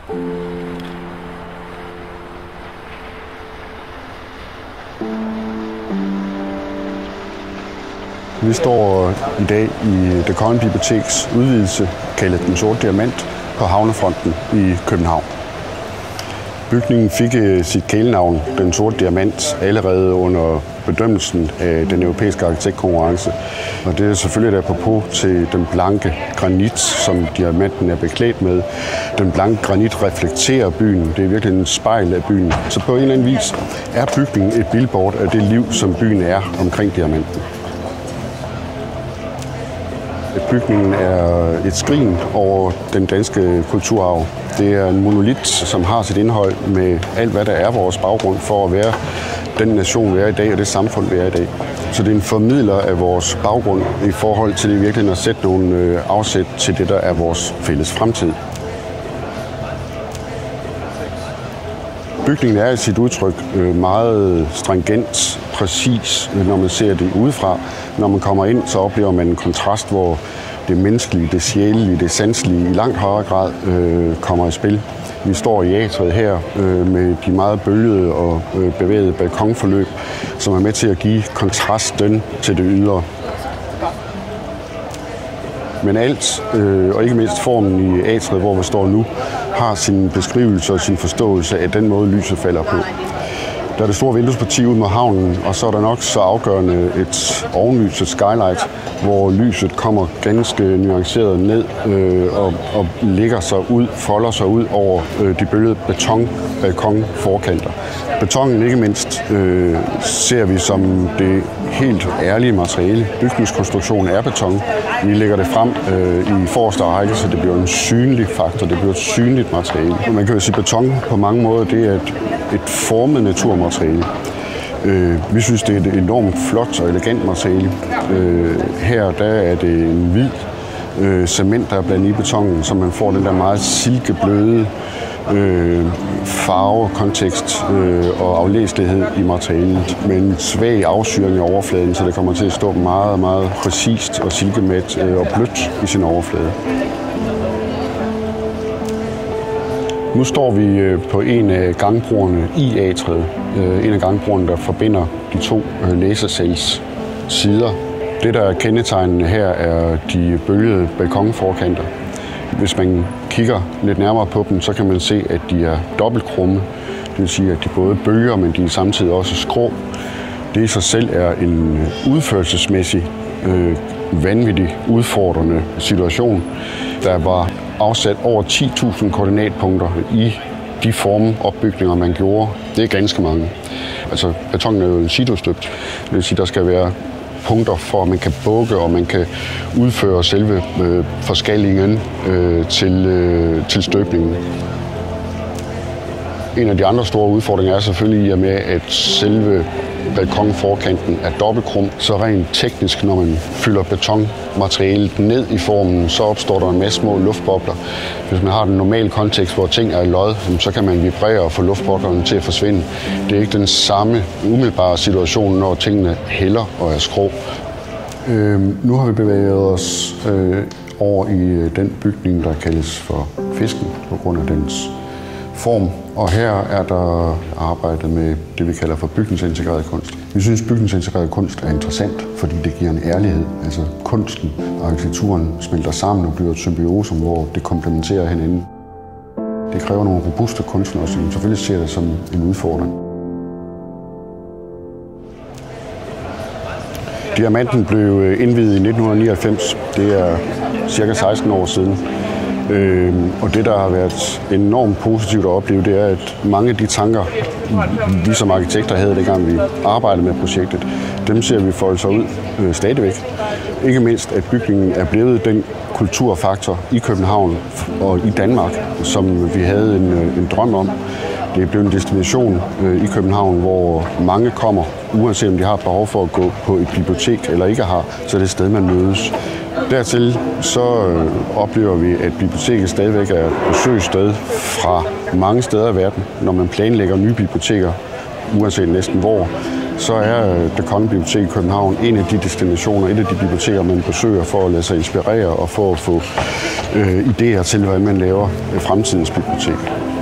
Vi står i dag i Det Kongelige Biblioteks udvidelse, kaldet Den Sorte Diamant, på Havnefronten i København. Bygningen fik sit kælenavn, Den Sorte Diamant, allerede under bedømmelsen af den europæiske arkitektkonkurrence. Og det er selvfølgelig et apropos til den blanke granit, som diamanten er beklædt med. Den blanke granit reflekterer byen. Det er virkelig en spejl af byen. Så på en eller anden vis er bygningen et billboard af det liv, som byen er omkring diamanten. Bygningen er et skrin over den danske kulturarv. Det er en monolit, som har sit indhold med alt, hvad der er vores baggrund for at være den nation, vi er i dag, og det samfund, vi er i dag. Så det er en formidler af vores baggrund i forhold til det virkelig at sætte nogle afsæt til det, der er vores fælles fremtid. Bygningen er i sit udtryk meget stringent, præcis, når man ser det udefra. Når man kommer ind, så oplever man en kontrast, hvor det menneskelige, det sjælelige, det sanselige i langt højere grad kommer i spil. Vi står i atriet her med de meget bølgede og bevægede balkonforløb, som er med til at give kontrasten til det ydre. Men alt, og ikke mindst formen i atriet, hvor vi står nu, har sin beskrivelse og sin forståelse af den måde, lyset falder på. Der er det store vinduesparti ud mod havnen, og så er der nok så afgørende et ovenlys, et skylight, hvor lyset kommer ganske nuanceret ned og lægger sig ud, folder sig ud over de bølgede betonbalkonforkanter. Betonen ikke mindst ser vi som det helt ærlige materiale. Bygningskonstruktionen er beton. Vi lægger det frem i forreste række, så det bliver en synlig faktor, det bliver et synligt materiale. Man kan jo sige, at beton på mange måder det er et formet naturmateriale. Vi synes, det er et enormt flot og elegant materiale. Her der er det en hvid cement, der er blandet i betonen, så man får den der meget silkebløde farve, kontekst og aflæselighed i materialet, med en svag afsyring i overfladen, så det kommer til at stå meget, meget præcist og silkemat og blødt i sin overflade. Nu står vi på en af gangbroerne i atriet. En af gangbroerne, der forbinder de to læsesals sider. Det, der er kendetegnende her, er de bølgede balkonforkanter. Hvis man kigger lidt nærmere på dem, så kan man se, at de er dobbeltkrumme. Det vil sige, at de både bølger, men de er samtidig også skrå. Det i sig selv er en udførelsesmæssig, vanvittig udfordrende situation. Der var afsat over 10.000 koordinatpunkter i de formeopbygninger, man gjorde. Det er ganske mange. Altså, betonen er jo en sidostøbt. Det vil sige, der skal være punkter for, at man kan bukke, og man kan udføre selve forskallingen til støbningen. En af de andre store udfordringer er selvfølgelig i og med, at selve balkonforkanten er dobbeltkrum, så rent teknisk, når man fylder betonmaterialet ned i formen, så opstår der en masse små luftbobler. Hvis man har den normale kontekst, hvor ting er i lod, så kan man vibrere og få luftboblerne til at forsvinde. Det er ikke den samme umiddelbare situation, når tingene hælder og er skrå. Nu har vi bevæget os over i den bygning, der kaldes for Fisken, på grund af dens form. Og her er der arbejdet med det, vi kalder for bygningsintegreret kunst. Vi synes, bygningsintegreret kunst er interessant, fordi det giver en ærlighed. Altså kunsten og arkitekturen smelter sammen og bliver et symbiose, hvor det komplementerer hinanden. Det kræver nogle robuste kunstnere, som selvfølgelig ser det som en udfordring. Diamanten blev indviet i 1999. Det er cirka 16 år siden. Og det, der har været enormt positivt at opleve, det er, at mange af de tanker, vi som arkitekter havde, dengang vi arbejdede med projektet, dem ser vi folde sig ud stadigvæk. Ikke mindst, at bygningen er blevet den kulturfaktor i København og i Danmark, som vi havde en drøm om. Det er blevet en destination i København, hvor mange kommer, uanset om de har behov for at gå på et bibliotek eller ikke har, så er det et sted, man mødes. Dertil så oplever vi, at biblioteket stadigvæk er et besøgssted fra mange steder i verden. Når man planlægger nye biblioteker uanset næsten hvor, så er Det Kongelige Bibliotek i København en af de destinationer, et af de biblioteker, man besøger for at lade sig inspirere og for at få idéer til, hvordan man laver fremtidens bibliotek.